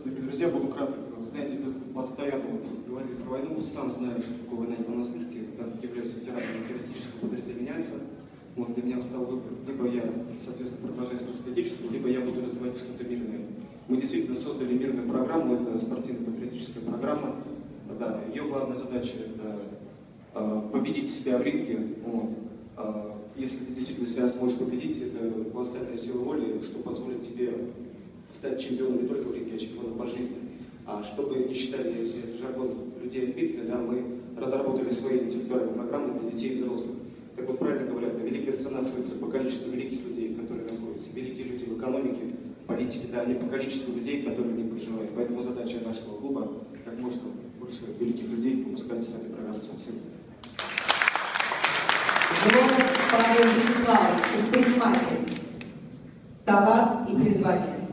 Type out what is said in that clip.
дорогие друзья, буду краток. Знаете, это постоянно говорили про войну, сам знаю, что такое война не понаслышке, когда является ветераном террористического подразделения «Альфа». Вот, для меня стал выбор, либо я, соответственно, продолжаю служить отечеству, либо я буду развивать что-то мирное. Мы действительно создали мирную программу, это спортивно-патриотическая программа. Да, ее главная задача – это победить себя в ринге. Вот. Если ты действительно себя сможешь победить, это колоссальная сила воли, что позволит тебе стать чемпионом не только в ринге, а чемпионом по жизни. А чтобы не считали, если жаргон людей отбитыми, да, мы разработали свои интеллектуальные программы для детей и взрослых. Как вот правильно говорят, великая страна сводится по количеству великих людей, которые находятся. Великие люди в экономике, в политике, да, не по количеству людей, которые не проживают. Поэтому задача нашего клуба как можно больше великих людей выпускать с этой программы. Спасибо. Павел Вячеславович, предприниматель, талант и призвание.